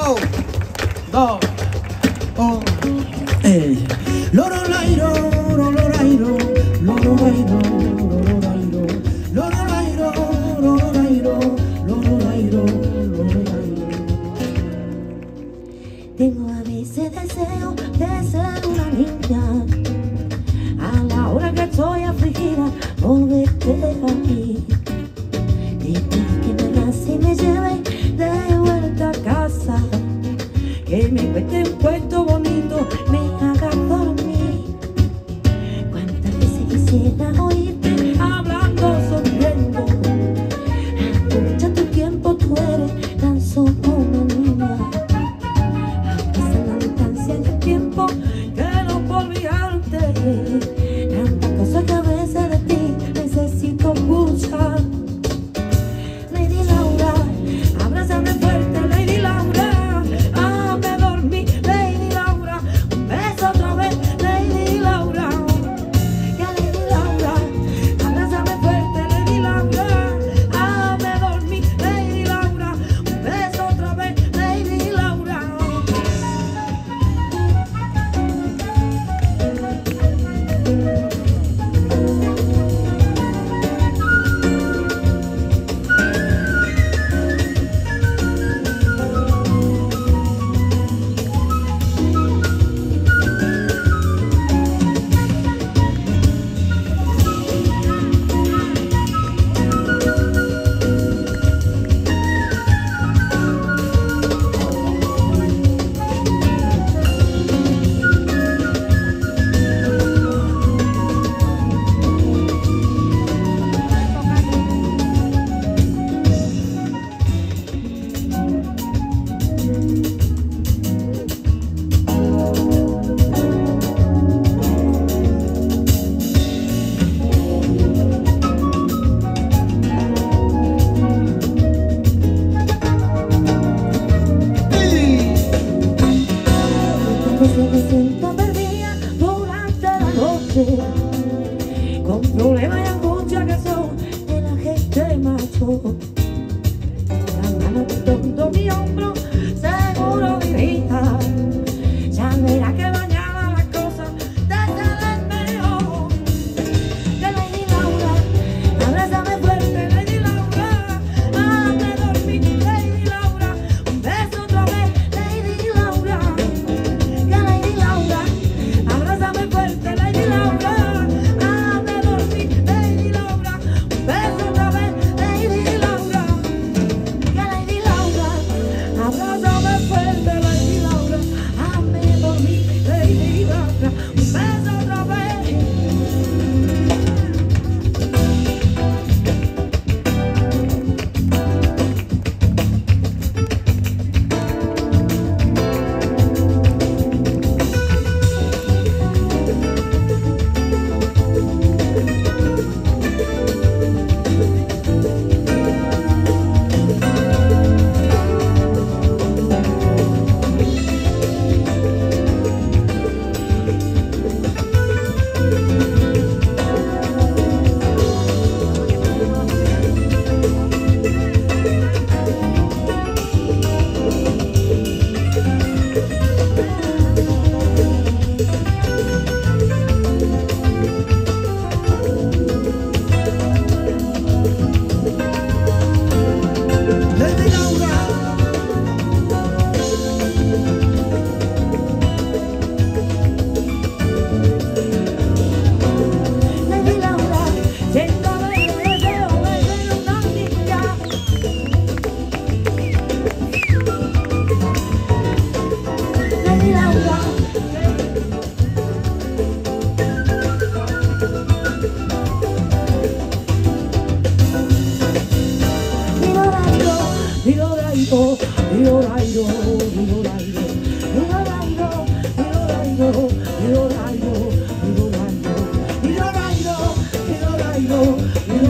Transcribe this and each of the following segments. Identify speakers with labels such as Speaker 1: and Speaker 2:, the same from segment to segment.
Speaker 1: 2, 1. Loro lairo, loro lairo, loro lairo, loro lairo, loro lairo, loro lairo, loro lairo, loro lairo.
Speaker 2: Tengo a veces deseo de ser una niña. A la hora que estoy afligida por verte aquí. Te pido que me abrace y me lleve de vuelta a casa. Que me cuente un cuento bonito, me haga dormir. Cuántas veces quisiera oírte hablando, sonriendo. Aprovecha tu tiempo, tú eres tan solo una niña. Aunque sea la distancia y el tiempo que no puedo olvidarte. Tantas cosas que a veces de ti necesito escuchar. Lady Laura, abrázame fuerte, Lady Laura. Me siento perdida durante la noche, con problemas y angustia que son de la gente macho. La mano de tonto mi hombro seguro diría, ya verá que mañana las cosas te salen mejor. Que Lady Laura, abrázame fuerte, Lady Laura, hazme dormir, Lady Laura, un beso otra vez, Lady Laura. Abrázame fuerte, Lady Laura, hazme dormir, Lady Laura, un beso otra vez, Lady Laura. Que Lady Laura, abrázame fuerte, Lady Laura, hazme dormir, Lady Laura, un beso otra vez.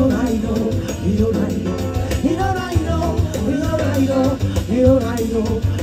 Speaker 2: Yo